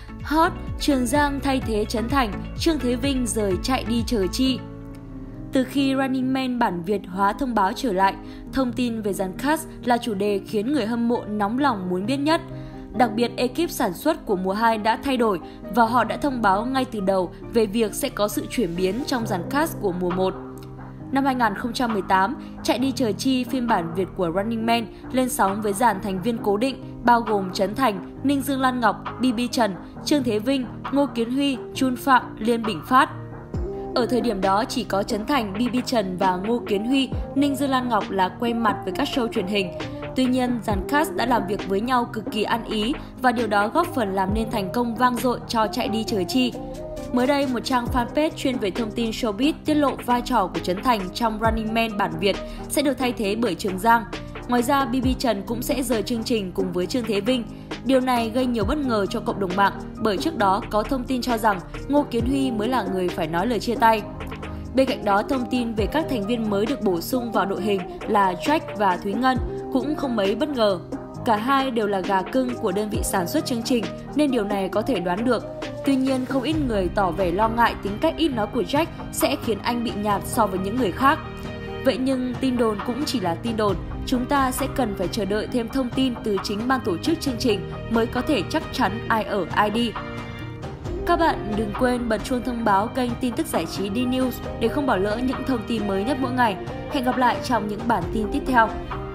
Hot, Trường Giang thay thế Trấn Thành, Trương Thế Vinh rời chạy đi chờ chi. Từ khi Running Man bản Việt hóa thông báo trở lại, thông tin về dàn cast là chủ đề khiến người hâm mộ nóng lòng muốn biết nhất. Đặc biệt, ekip sản xuất của mùa 2 đã thay đổi và họ đã thông báo ngay từ đầu về việc sẽ có sự chuyển biến trong dàn cast của mùa 1. Năm 2018, Chạy đi chờ chi phiên bản Việt của Running Man lên sóng với dàn thành viên cố định bao gồm Trấn Thành, Ninh Dương Lan Ngọc, BB Trần, Trương Thế Vinh, Ngô Kiến Huy, Chun Phạm, Liên Bình Phát. Ở thời điểm đó chỉ có Trấn Thành, BB Trần và Ngô Kiến Huy, Ninh Dương Lan Ngọc là quen mặt với các show truyền hình. Tuy nhiên, dàn cast đã làm việc với nhau cực kỳ ăn ý và điều đó góp phần làm nên thành công vang dội cho Chạy đi chờ chi. Mới đây, một trang fanpage chuyên về thông tin showbiz tiết lộ vai trò của Trấn Thành trong Running Man bản Việt sẽ được thay thế bởi Trường Giang. Ngoài ra, BB Trần cũng sẽ rời chương trình cùng với Trương Thế Vinh. Điều này gây nhiều bất ngờ cho cộng đồng mạng bởi trước đó có thông tin cho rằng Ngô Kiến Huy mới là người phải nói lời chia tay. Bên cạnh đó, thông tin về các thành viên mới được bổ sung vào đội hình là Jack và Thúy Ngân cũng không mấy bất ngờ. Cả hai đều là gà cưng của đơn vị sản xuất chương trình nên điều này có thể đoán được. Tuy nhiên, không ít người tỏ vẻ lo ngại tính cách ít nói của Jack sẽ khiến anh bị nhạt so với những người khác. Vậy nhưng tin đồn cũng chỉ là tin đồn, chúng ta sẽ cần phải chờ đợi thêm thông tin từ chính ban tổ chức chương trình mới có thể chắc chắn ai ở ai đi. Các bạn đừng quên bật chuông thông báo kênh tin tức giải trí D-News để không bỏ lỡ những thông tin mới nhất mỗi ngày. Hẹn gặp lại trong những bản tin tiếp theo.